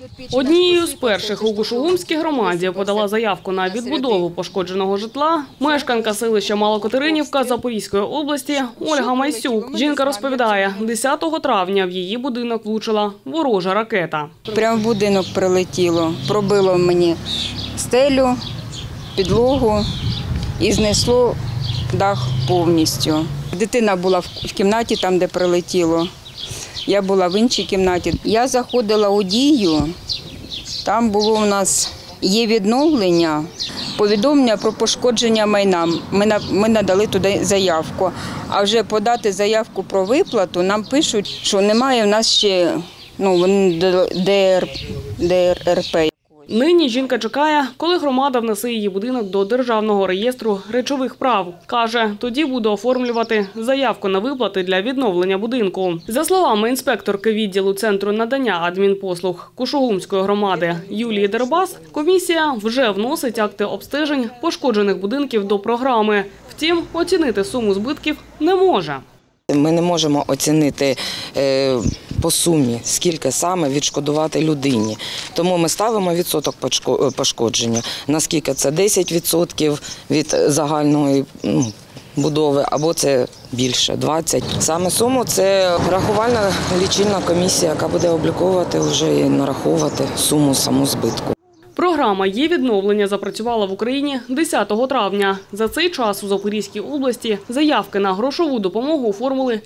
Однією з перших у Кушугумській громаді подала заявку на відбудову пошкодженого житла мешканка селища Малокатеринівка Запорізької області Ольга Майсюк. Жінка розповідає, 10 травня в її будинок влучила ворожа ракета. Прямо в будинок прилетіло, пробило мені стелю, підлогу і знесло дах повністю. Дитина була в кімнаті, там, де прилетіло. Я була в іншій кімнаті. Я заходила у Дію, там було у нас є відновлення, повідомлення про пошкодження майна. Ми надали туди заявку. А вже подати заявку про виплату нам пишуть, що немає в нас ще ДРП. Нині жінка чекає, коли громада внесе її будинок до Державного реєстру речових прав. Каже, тоді буде оформлювати заявку на виплати для відновлення будинку. За словами інспекторки відділу Центру надання адмінпослуг Кушугумської громади Юлії Дербас, комісія вже вносить акти обстежень пошкоджених будинків до програми. Втім, оцінити суму збитків не може. Ми не можемо оцінити по сумі, скільки саме відшкодувати людині. Тому ми ставимо відсоток пошкодження. Наскільки це 10% від загальної будови, або це більше, 20%. Саме суму – це рахувальна лічильна комісія, яка буде обліковувати вже і нараховувати суму саму збитку. Програма «Є відновлення» запрацювала в Україні 10 травня. За цей час у Запорізькій області заявки на грошову допомогу оформили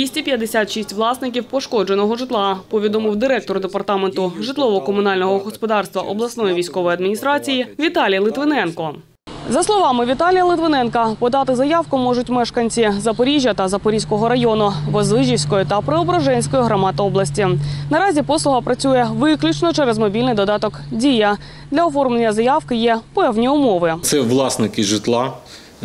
256 власників пошкодженого житла, повідомив директор департаменту житлово-комунального господарства обласної військової адміністрації Віталій Литвиненко. За словами Віталія Литвиненка, подати заявку можуть мешканці Запоріжжя та Запорізького району, Возвижівської та Преображенської громад області. Наразі послуга працює виключно через мобільний додаток «Дія». Для оформлення заявки є певні умови. Це власники житла.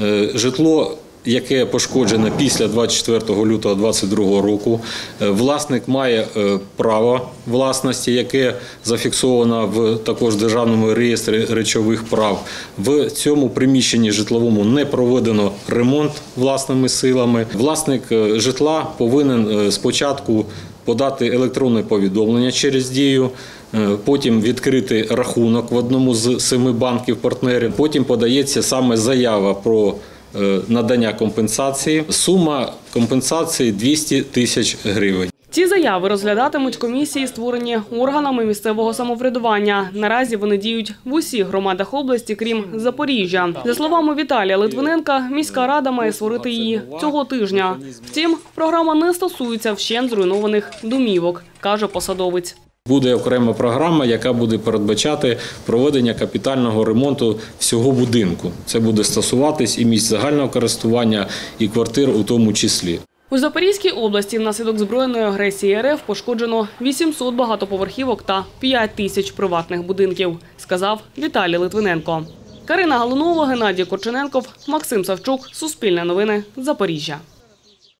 Житло, яке пошкоджене після 24 лютого 2022 року. Власник має право власності, яке зафіксовано в також Державному реєстрі речових прав. В цьому приміщенні житловому не проведено ремонт власними силами. Власник житла повинен спочатку подати електронне повідомлення через Дію, потім відкрити рахунок в одному з 7 банків-партнерів, потім подається саме заява про надання компенсації. Сума компенсації – 200 тисяч гривень. Ці заяви розглядатимуть комісії, створені органами місцевого самоврядування. Наразі вони діють в усіх громадах області, крім Запоріжжя. За словами Віталія Литвиненка, міська рада має створити її цього тижня. Втім, програма не стосується вщент зруйнованих домівок, каже посадовець. Буде окрема програма, яка буде передбачати проведення капітального ремонту всього будинку. Це буде стосуватись і місць загального користування, і квартир у тому числі. У Запорізькій області внаслідок збройної агресії РФ пошкоджено 800 багатоповерхівок та 5 тисяч приватних будинків, сказав Віталій Литвиненко. Карина Галунова, Геннадій Корчененков, Максим Савчук, Суспільне новини, Запоріжжя.